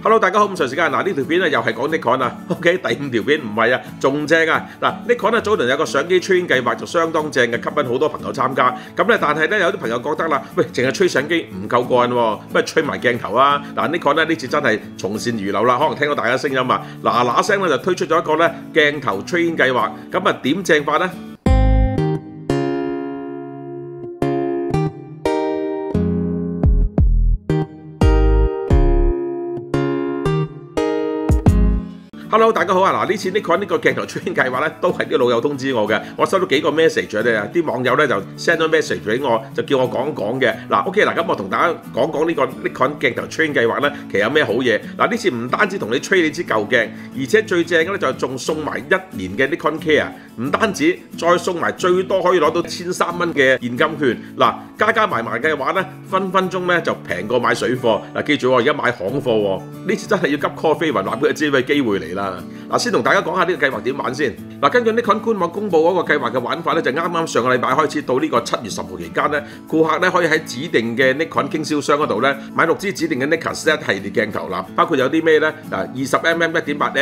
Hello， 大家好，咁長時間嗱呢條片咧又係講 Nikon 啊 ，OK 第5條片唔係啊，仲正啊嗱 Nikon 咧早輪有個相機 train 計劃就相當正嘅，吸引好多朋友參加。咁咧但係咧有啲朋友覺得啦，喂淨係吹相機唔夠過癮喎，不如吹埋鏡頭啊！嗱 Nikon 咧呢次真係從善如流啦，可能聽到大家聲音啊，嗱聲咧就推出咗一個咧鏡頭 train 計劃，咁啊點正法咧？Hello， 大家好啊！嗱，呢次 Nikon 呢個鏡頭 train 計劃咧，都係啲老友通知我嘅。我收到幾個 message 啊，啲網友咧就 send 咗 message 俾我，就叫我講講嘅。嗱 ，OK 嗱，咁我同大家講講呢個 Nikon 鏡頭 train 計劃咧，其實有咩好嘢？嗱，呢次唔單止同你 train 你支舊鏡，而且最正嘅咧就仲送埋1年嘅 Nikon Care， 唔單止，再送埋最多可以攞到1300蚊嘅現金券。嗱，加埋嘅話咧，分鐘咧就平過買水貨。嗱，記住我而家買行貨喎，呢次真係要急 call 飛雲，話俾佢知咩機會嚟啦。嗱，先同大家講下呢個計劃點玩先。嗱，根據 Nikon 官網公佈嗰個計劃嘅玩法咧，就啱上個禮拜開始到呢個7月10號期間咧，顧客咧可以喺指定嘅 Nikon 經銷商嗰度咧買6支指定嘅 Nikon Z 系列鏡頭啦，包括有啲咩咧？嗱，20mm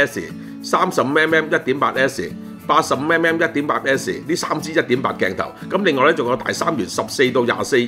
1.8S、35mm 1.8S、85mm 1.8S 呢3支1.8鏡頭，咁另外咧仲有大三元14到24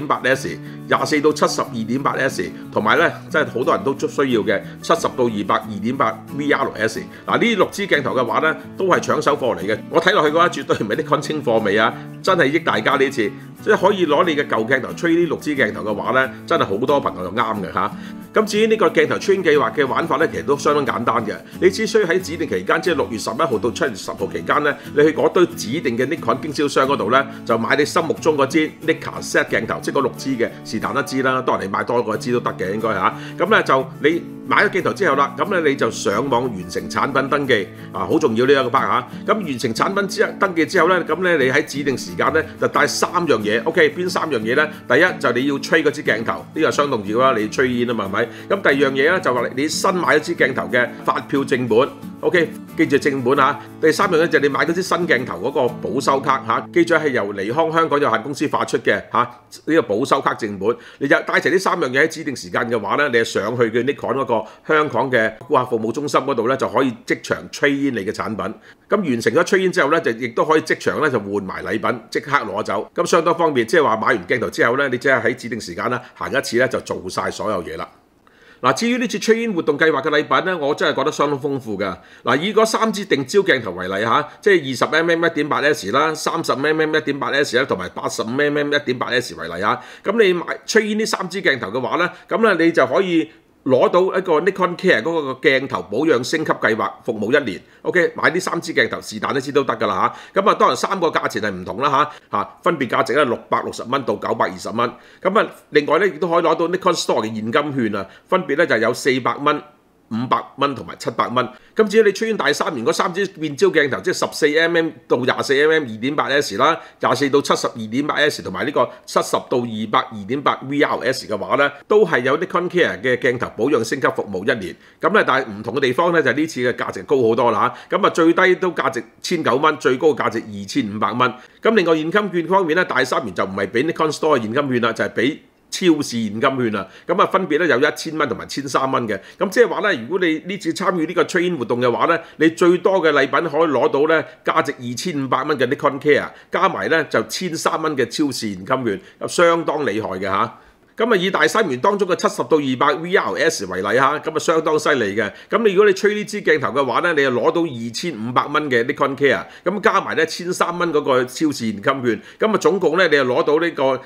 2.8S、24到70 2.8S， 同埋咧真係好多人都需要嘅70到200 2.8 VRS。嗱，呢6支鏡頭嘅話咧都係搶手貨嚟嘅，我睇落去嘅話絕對唔係Nikon清貨未啊，真係益大家呢次，即係可以攞你嘅舊鏡頭吹呢6支鏡頭嘅話咧，真係好多朋友就啱嘅嚇。咁至於呢個鏡頭 train 計劃嘅玩法咧，其實都相當簡單嘅。你只需要喺指定期間，即係6月11號到7月10號期間咧，你去嗰堆指定嘅 Nikon 經銷商嗰度咧，就買你心目中嗰支 Nikon Z 鏡頭，即係嗰6支嘅，是但一支啦，當然你買多過一支都得嘅應該嚇。咁咧就你買咗鏡頭之後啦，咁咧你就上網完成產品登記啊，好重要呢一個 part 嚇。咁完成產品登記之後咧，咁咧你喺指定時間咧就帶3樣嘢 ，OK 邊3樣嘢咧？第一就你要吹嗰支鏡頭，呢個相當要啦，你吹煙啊嘛係咪？咁第二樣嘢咧就話你新買一支鏡頭嘅發票正本 ，OK 記住正本嚇。第3樣咧就你買嗰支新鏡頭嗰個保修卡嚇，記住係由尼康香港有限公司發出嘅嚇呢個保修卡正本。你就帶齊呢3樣嘢喺指定時間嘅話咧，你係上去嘅 Nikon 嗰個香港嘅顧客服務中心嗰度咧就可以即場吹煙你嘅產品。咁完成咗吹煙之後咧，就亦都可以即場咧就換埋禮品，即刻攞走。咁相當方便，即係話買完鏡頭之後咧，你只係喺指定時間啦行一次咧就做晒所有嘢啦。嗱，至於呢次吹煙活動計劃嘅禮品咧，我真係覺得相當豐富㗎。嗱，以嗰3支定焦鏡頭為例嚇，即係20mm 1.8S 啦、30mm 1.8S 啦，同埋85mm 1.8S 為例嚇。咁你買吹煙呢3支鏡頭嘅話咧，咁咧你就可以攞到一個 Nikon Care 嗰個鏡頭保養升級計劃，服務1年。OK， 買呢3支鏡頭是但一支都得㗎啦嚇。咁啊，當然3個價錢係唔同啦嚇，分別價值咧660蚊到920蚊。咁啊，另外咧亦都可以攞到 Nikon Store 嘅現金券啊，分別咧就有400蚊、500蚊同埋700蚊。咁至於你吹煙大3年嗰3支變焦鏡頭，即係14mm 到24mm 2.8S 啦，24到70 2.8S 同埋呢個70到200 2.8 VRS 嘅話咧，都係有 Nikon Care 嘅鏡頭保養升級服務1年。咁咧，但係唔同嘅地方咧就係呢次嘅價值高好多啦嚇。咁啊，最低都價值1009蚊，最高價值2500蚊。咁另外現金券方面咧，大3元就唔係俾 Nikon Store 嘅現金券啦，就係俾超市現金券啊，咁啊分別咧有1000蚊同埋1300蚊嘅，咁即係話咧，如果你呢次參與呢個 train 活動嘅話咧，你最多嘅禮品可以攞到咧價值2500蚊嘅 Nikon Care， 加埋咧就1300蚊嘅超市現金券，又相當厲害嘅嚇。咁啊，以大3元當中嘅70到200 VRS 為例嚇，咁啊相當犀利嘅。咁你如果你吹呢支鏡頭嘅話咧，你就攞到2500蚊嘅 Nikon Care， 咁加埋咧1300蚊嗰個超市現金券，咁啊總共咧你就攞到呢個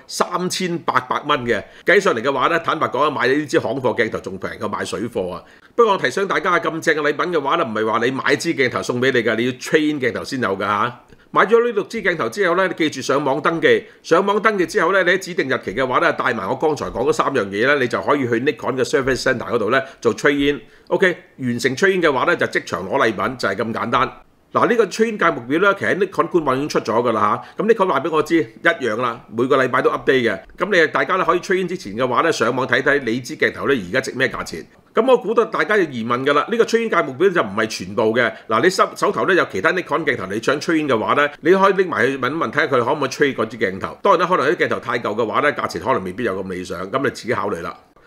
3800蚊嘅。計上嚟嘅話咧，坦白講買呢支行貨鏡頭仲平過買水貨啊。不過我提醒大家，咁正嘅禮品嘅話咧，唔係話你買支鏡頭送俾你㗎，你要 train 鏡頭先有㗎嚇。買咗呢6支鏡頭之後咧，你記住上網登記。上網登記之後咧，你喺指定日期嘅話咧，帶埋我剛才講嗰3樣嘢咧，你就可以去 Nikon 嘅 Service Centre 嗰度咧做 train。OK， 完成 train 嘅話咧，就即場攞禮品，就係咁簡單。嗱，呢個 train 價目表咧，其實 Nikon 官網已經出咗㗎啦嚇。咁 Nikon 話俾我知一樣啦，每個禮拜都 update 嘅。咁你大家咧可以 train 之前嘅話咧，上網睇睇你支鏡頭咧而家值咩價錢。咁我估到大家有疑問㗎啦，呢個 train 價目表就唔係全部嘅。嗱，你手頭咧有其他 Nikon 鏡頭，你想 train 嘅話咧，你可以拎埋去問一問睇下佢可唔可以 train 嗰支鏡頭。當然啦，可能啲鏡頭太舊嘅話咧，價錢可能未必有咁理想，咁你自己考慮啦。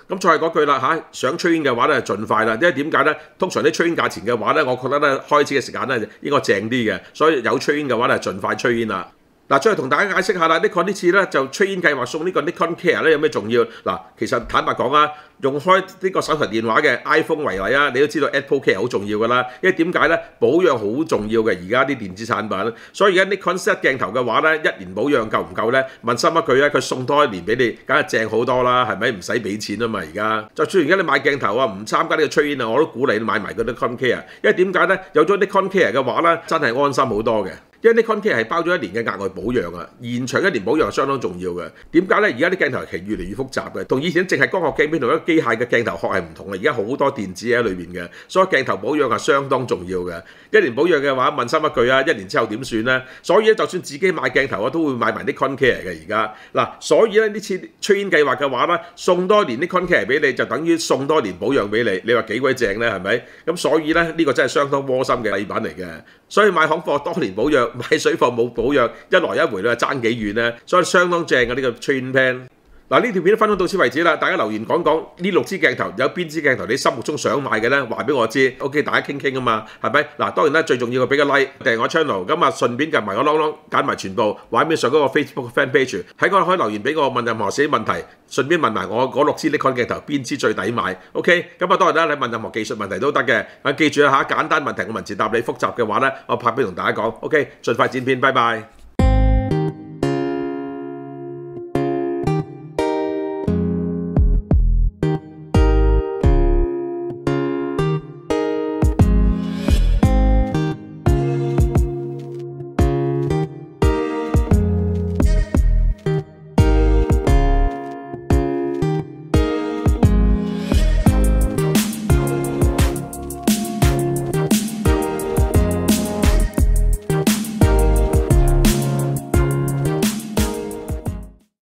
咁再係嗰句啦想 trade in 嘅話咧，盡快啦，因為點解咧？通常啲 trade in 價錢嘅話咧，我覺得咧開始嘅時間咧應該正啲嘅，所以有 trade in 嘅話咧，盡快 trade in 啦。嗱，再同大家解釋下啦，Nikon呢次咧就 trade in 計劃送呢個 Nikon Care 咧有咩重要？嗱，其實坦白講啊，用開呢個手提電話嘅 iPhone 為例啊，你都知道 Apple Care 好重要噶啦，因為點解咧？保養好重要嘅，而家啲電子產品，所以而家 Nikon set 鏡頭嘅話咧，一年保養夠唔夠咧？問心一句咧，佢送多一年俾你，梗係正好多啦，係咪？唔使俾錢啊嘛，而家就算而家你買鏡頭啊，唔參加呢個 trade in 啊，我都鼓勵你買埋個 Nikon Care，因為點解咧？有咗 Nikon Care 嘅話咧，真係安心好多嘅。因為 Nikon Care 係包咗一年嘅額外保養啊，延長一年保養係相當重要嘅。點解咧？而家啲鏡頭其實越嚟越複雜嘅，同以前淨係光學鏡片同一個機械嘅鏡頭殼係唔同嘅。而家好多電子喺裏邊嘅，所以鏡頭保養係相當重要嘅。一年保養嘅話，問心一句啊，一年之後點算咧？所以咧，就算自己買鏡頭啊，都會買埋 Nikon Care 嘅而家。嗱，所以咧呢次 trade in 計劃嘅話咧，送多年 Nikon Care 俾你，就等於送多年保養俾你。你話幾鬼正咧？係咪？咁所以咧呢個真係相當窩心嘅禮品嚟嘅。所以買行貨多年保養，買水貨冇保養，一來一回咧爭幾遠咧，所以相當正嘅呢個 trade in pen。嗱，呢條片都分享到此為止啦，大家留言講講呢6支鏡頭有邊支鏡頭你心目中想買嘅咧，話俾我知。OK， 大家傾傾啊嘛，係咪？嗱，當然啦，最重要嘅俾個 like， 訂我 channel， 咁啊順便撳埋個啷啷，揀埋全部，畫面上嗰個 Facebook fan page， 喺嗰度可以留言俾我問任何小問題，順便問埋我嗰6支 Nikon 鏡頭邊支最抵買。OK， 咁啊當然啦，你問任何技術問題都得嘅，記住啊簡單問題我文字答你，複雜嘅話咧我拍片同大家講。OK， 盡快剪片，拜拜。